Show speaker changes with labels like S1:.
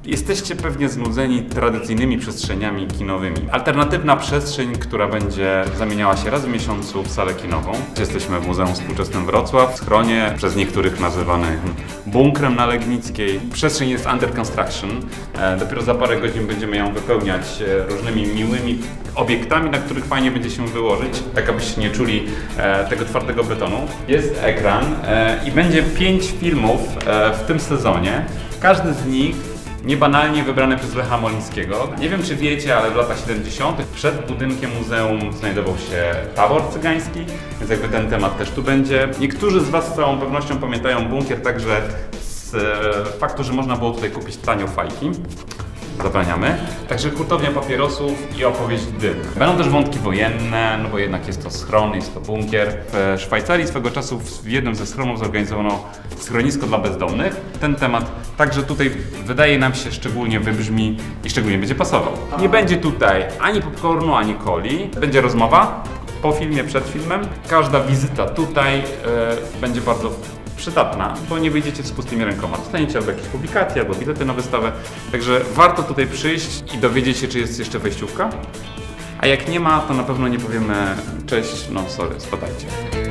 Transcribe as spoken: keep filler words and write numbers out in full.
S1: Jesteście pewnie znudzeni tradycyjnymi przestrzeniami kinowymi. Alternatywna przestrzeń, która będzie zamieniała się raz w miesiącu w salę kinową. Jesteśmy w Muzeum Współczesnym Wrocław, w schronie, przez niektórych nazywany bunkrem na Legnickiej. Przestrzeń jest under construction. Dopiero za parę godzin będziemy ją wypełniać różnymi miłymi obiektami, na których fajnie będzie się wyłożyć, tak abyście nie czuli tego twardego betonu. Jest ekran i będzie pięć filmów w tym sezonie. Każdy z nich niebanalnie wybrany przez Lecha Molińskiego. Nie wiem, czy wiecie, ale w latach siedemdziesiątych przed budynkiem muzeum znajdował się tabor cygański, więc jakby ten temat też tu będzie. Niektórzy z Was z całą pewnością pamiętają bunkier także z faktu, że można było tutaj kupić tanio fajki. Zabraniamy. Także hurtownia papierosów i opowieść dym. Będą też wątki wojenne, no bo jednak jest to schron, jest to bunkier. W Szwajcarii swego czasu w jednym ze schronów zorganizowano schronisko dla bezdomnych. Ten temat także tutaj wydaje nam się szczególnie wybrzmi i szczególnie będzie pasował. Nie będzie tutaj ani popcornu, ani coli. Będzie rozmowa po filmie, przed filmem. Każda wizyta tutaj yy, będzie bardzo przydatna, bo nie wyjdziecie z pustymi rękoma. Dostaniecie albo jakieś publikacje, albo bilety na wystawę. Także warto tutaj przyjść i dowiedzieć się, czy jest jeszcze wejściówka. A jak nie ma, to na pewno nie powiemy cześć, no sorry, spadajcie.